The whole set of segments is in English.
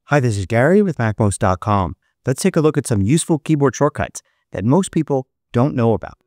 Hi, this is Gary with MacMost.com. Let's take a look at some useful keyboard shortcuts that most people don't know about.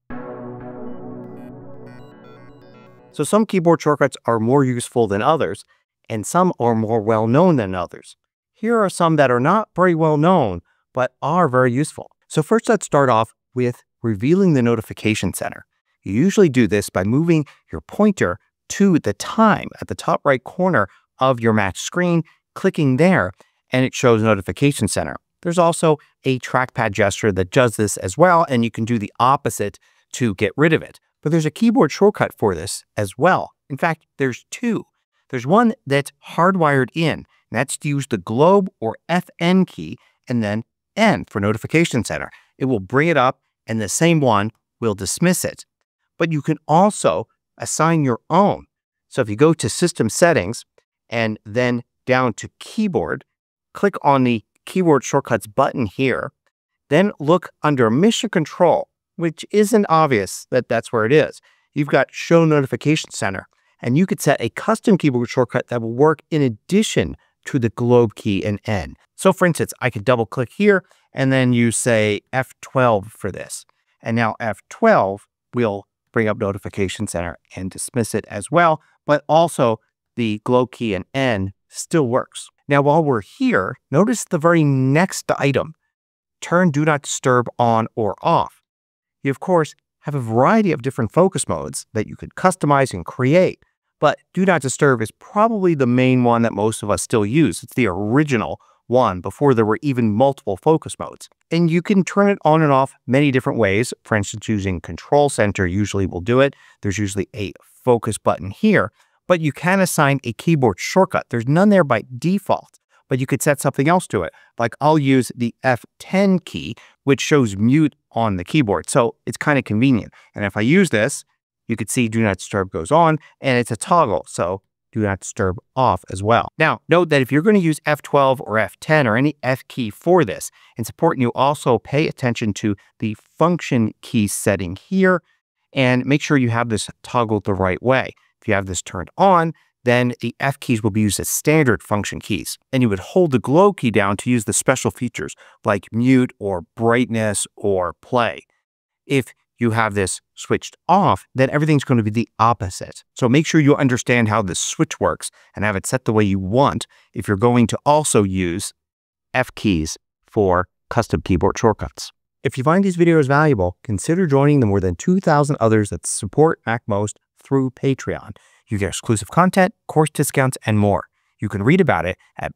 So some keyboard shortcuts are more useful than others, and some are more well-known than others. Here are some that are not very well-known, but are very useful. So first, let's start off with revealing the notification center. You usually do this by moving your pointer to the time at the top right corner of your Mac screen, clicking there, and it shows Notification Center. There's also a trackpad gesture that does this as well, and you can do the opposite to get rid of it. But there's a keyboard shortcut for this as well. In fact, there's two. There's one that's hardwired in, and that's to use the globe or FN key and then N for Notification Center. It will bring it up, and the same one will dismiss it. But you can also assign your own. So if you go to System Settings and then down to Keyboard, click on the Keyboard Shortcuts button here, then look under Mission Control, which isn't obvious that that's where it is. You've got Show Notification Center, and you could set a custom keyboard shortcut that will work in addition to the globe key and N. So for instance, I could double click here and then you say F12 for this. And now F12 will bring up Notification Center and dismiss it as well, but also the globe key and N still works. Now, while we're here, notice the very next item, turn Do Not Disturb on or off. You, of course, have a variety of different focus modes that you could customize and create, but Do Not Disturb is probably the main one that most of us still use. It's the original one before there were even multiple focus modes. And you can turn it on and off many different ways. For instance, using Control Center usually will do it. There's usually a focus button here. But you can assign a keyboard shortcut. There's none there by default, but you could set something else to it. Like I'll use the F10 key, which shows mute on the keyboard. So it's kind of convenient. And if I use this, you could see Do Not Disturb goes on, and it's a toggle. So Do Not Disturb off as well. Now, note that if you're going to use F12 or F10 or any F key for this, it's important you also pay attention to the function key setting here and make sure you have this toggled the right way. If you have this turned on, then the F keys will be used as standard function keys. And you would hold the globe key down to use the special features like mute or brightness or play. If you have this switched off, then everything's going to be the opposite. So make sure you understand how this switch works and have it set the way you want if you're going to also use F keys for custom keyboard shortcuts. If you find these videos valuable, consider joining the more than 2,000 others that support MacMost through Patreon. You get exclusive content, course discounts, and more. You can read about it at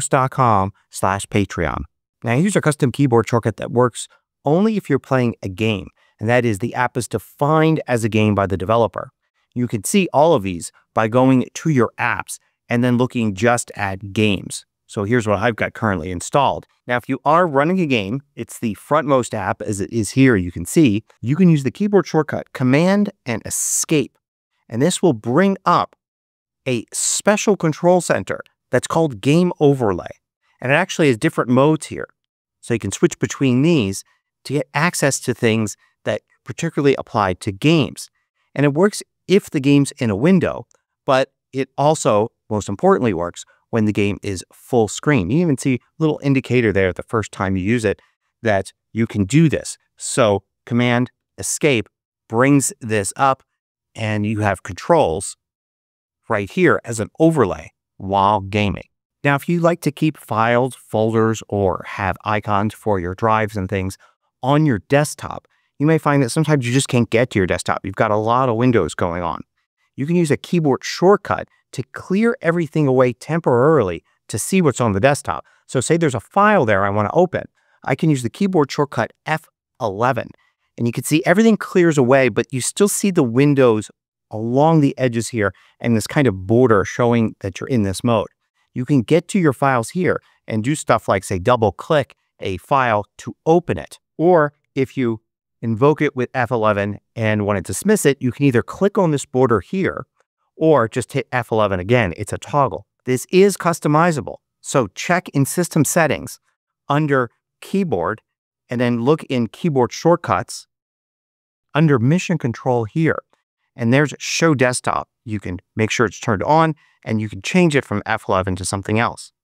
macmost.com/Patreon. Now, here's a custom keyboard shortcut that works only if you're playing a game, and that is the app is defined as a game by the developer. You can see all of these by going to your apps and then looking just at games. So here's what I've got currently installed. Now, if you are running a game, it's the frontmost app as it is here. You can see you can use the keyboard shortcut Command and Escape. And this will bring up a special control center that's called Game Overlay. And it actually has different modes here. So you can switch between these to get access to things that particularly apply to games. And it works if the game's in a window, but it also, most importantly, works when the game is full screen. You even see a little indicator there the first time you use it that you can do this. So Command Escape brings this up, and you have controls right here as an overlay while gaming. Now, if you like to keep files, folders, or have icons for your drives and things on your desktop, you may find that sometimes you just can't get to your desktop. You've got a lot of windows going on. You can use a keyboard shortcut to clear everything away temporarily to see what's on the desktop. So say there's a file there I want to open. I can use the keyboard shortcut F11. And you can see everything clears away, but you still see the windows along the edges here and this kind of border showing that you're in this mode. You can get to your files here and do stuff like, say, double click a file to open it. Or if you invoke it with F11 and want to dismiss it, you can either click on this border here or just hit F11 again. It's a toggle. This is customizable. So check in System Settings under Keyboard and then look in Keyboard Shortcuts under Mission Control here. And there's Show Desktop. You can make sure it's turned on and you can change it from F11 to something else.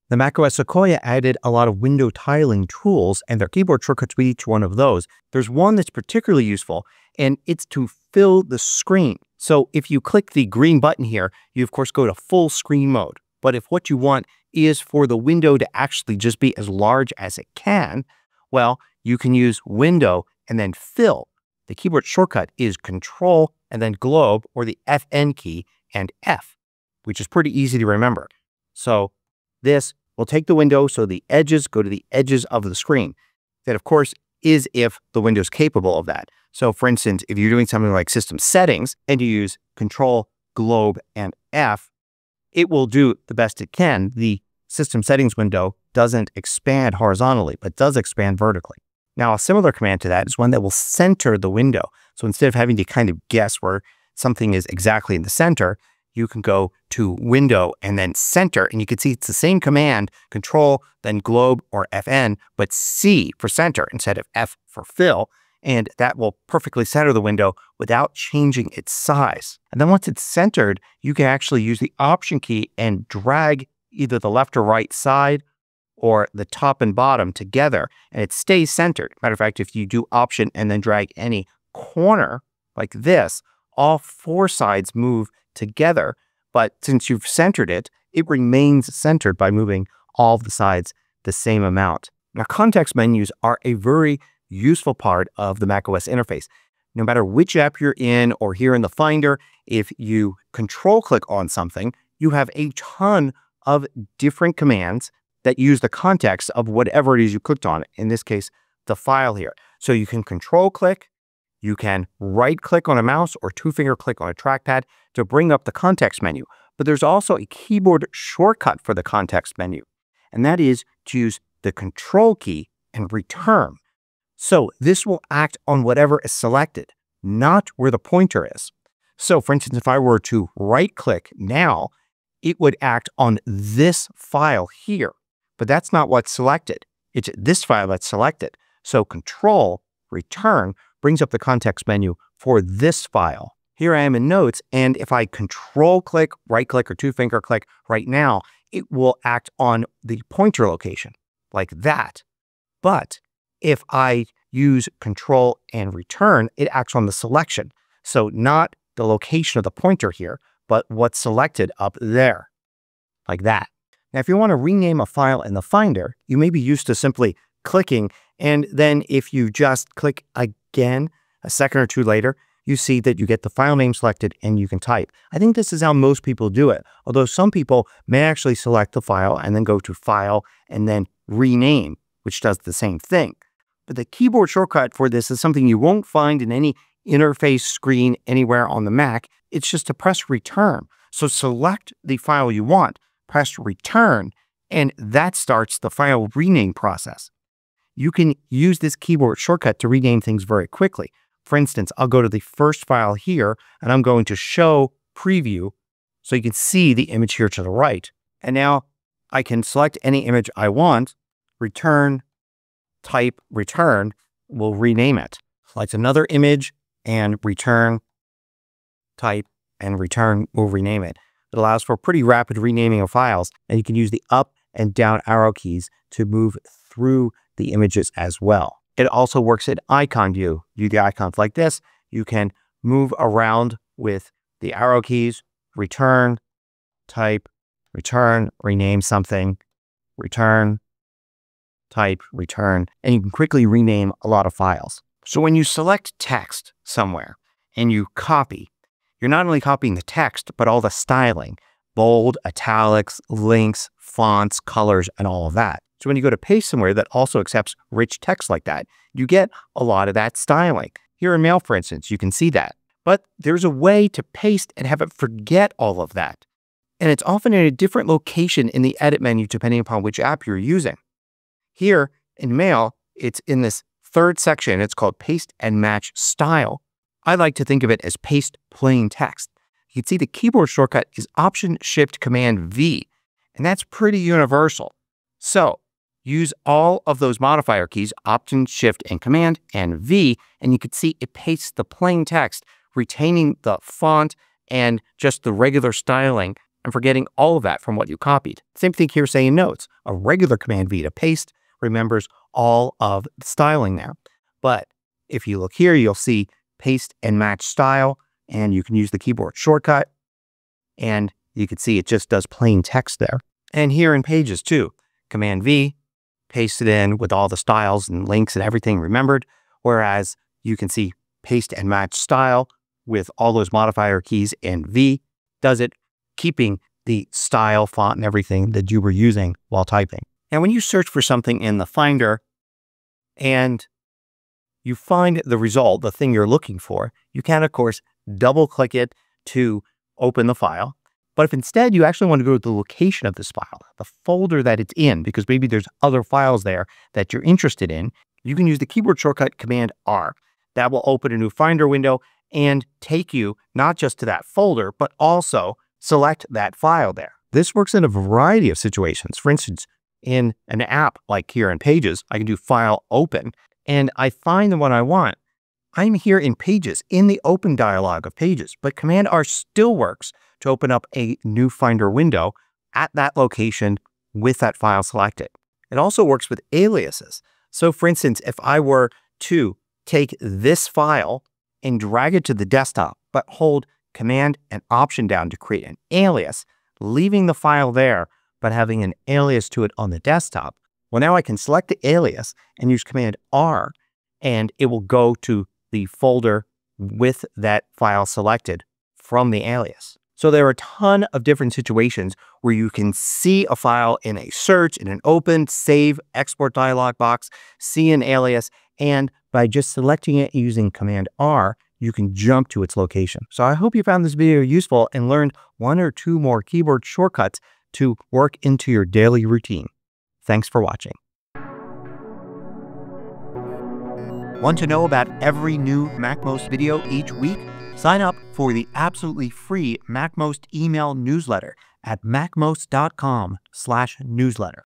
The macOS Sequoia added a lot of window tiling tools and their keyboard shortcuts with each one of those. There's one that's particularly useful, and it's to fill the screen. So if you click the green button here, you of course go to full screen mode. But if what you want is for the window to actually just be as large as it can, well, you can use window and then fill. The keyboard shortcut is Control and then globe, or the FN key, and F, which is pretty easy to remember. So this will take the window so the edges go to the edges of the screen. That, of course, is if the window is capable of that. So for instance, if you're doing something like system settings and you use Control, globe, and F, it will do the best it can. The system settings window doesn't expand horizontally, but does expand vertically. Now, a similar command to that is one that will center the window. So instead of having to kind of guess where something is exactly in the center, you can go to window and then center, and you can see it's the same command, Control, then globe or FN, but C for center instead of F for fill, and that will perfectly center the window without changing its size. And then once it's centered, you can actually use the Option key and drag either the left or right side or the top and bottom together, and it stays centered. Matter of fact, if you do Option and then drag any corner like this, all four sides move together, but since you've centered it, it remains centered by moving all of the sides the same amount. Now, context menus are a very useful part of the macOS interface. No matter which app you're in or here in the Finder, if you control click on something, you have a ton of different commands that use the context of whatever it is you clicked on, in this case, the file here. So you can control click, you can right click on a mouse or two-finger click on a trackpad to bring up the context menu. But there's also a keyboard shortcut for the context menu, and that is to use the Control key and return. So this will act on whatever is selected, not where the pointer is. So for instance, if I were to right click now, it would act on this file here, but that's not what's selected. It's this file that's selected. So Control, return, brings up the context menu for this file. Here I am in Notes, and if I control click, right click, or two-finger click right now, it will act on the pointer location like that. But if I use Control and return, it acts on the selection. So not the location of the pointer here, but what's selected up there, like that. Now, if you want to rename a file in the Finder, you may be used to simply clicking, and then if you just click again a second or two later, you see that you get the file name selected and you can type. I think this is how most people do it, although some people may actually select the file and then go to File and then Rename, which does the same thing. But the keyboard shortcut for this is something you won't find in any interface screen anywhere on the Mac. It's just to press Return. So select the file you want, press Return, and that starts the file rename process. You can use this keyboard shortcut to rename things very quickly. For instance, I'll go to the first file here, and I'm going to show preview so you can see the image here to the right. And now I can select any image I want, return, type return, will rename it. Select another image and return, type, and return will rename it. It allows for pretty rapid renaming of files, and you can use the up and down arrow keys to move through the images as well. It also works in icon view. You do the icons like this. You can move around with the arrow keys, return, type, return, rename something, return, type, return, and you can quickly rename a lot of files. So when you select text somewhere and you copy, you're not only copying the text, but all the styling, bold, italics, links, fonts, colors, and all of that. So when you go to paste somewhere that also accepts rich text like that, you get a lot of that styling. Here in Mail, for instance, you can see that. But there's a way to paste and have it forget all of that. And it's often in a different location in the edit menu depending upon which app you're using. Here in Mail, it's in this third section. It's called Paste and Match Style. I like to think of it as paste plain text. You can see the keyboard shortcut is Option-Shift-Command-V, and that's pretty universal. So use all of those modifier keys, Option, Shift, and Command, and V, and you can see it pastes the plain text, retaining the font and just the regular styling and forgetting all of that from what you copied. Same thing here, say in Notes. A regular Command V to paste remembers all of the styling there. But if you look here, you'll see paste and match style, and you can use the keyboard shortcut, and you can see it just does plain text there. And here in Pages too, Command V, paste it in with all the styles and links and everything remembered, whereas you can see paste and match style with all those modifier keys, and V does it, keeping the style, font, and everything that you were using while typing. And when you search for something in the Finder and you find the result, the thing you're looking for, you can, of course, double-click it to open the file. But if instead you actually want to go to the location of this file, the folder that it's in, because maybe there's other files there that you're interested in, you can use the keyboard shortcut Command R. That will open a new Finder window and take you not just to that folder, but also select that file there. This works in a variety of situations. For instance, in an app like here in Pages, I can do File Open, and I find the one I want. I'm here in Pages, in the Open dialog of Pages, but Command R still works to open up a new Finder window at that location with that file selected. It also works with aliases. So for instance, if I were to take this file and drag it to the desktop, but hold Command and Option down to create an alias, leaving the file there, but having an alias to it on the desktop. Well, now I can select the alias and use Command R, and it will go to the folder with that file selected from the alias. So there are a ton of different situations where you can see a file in a search, in an open, save, export dialog box, see an alias, and by just selecting it using Command R, you can jump to its location. So I hope you found this video useful and learned one or two more keyboard shortcuts to work into your daily routine. Thanks for watching. Want to know about every new MacMost video each week? Sign up for the absolutely free MacMost email newsletter at macmost.com/newsletter.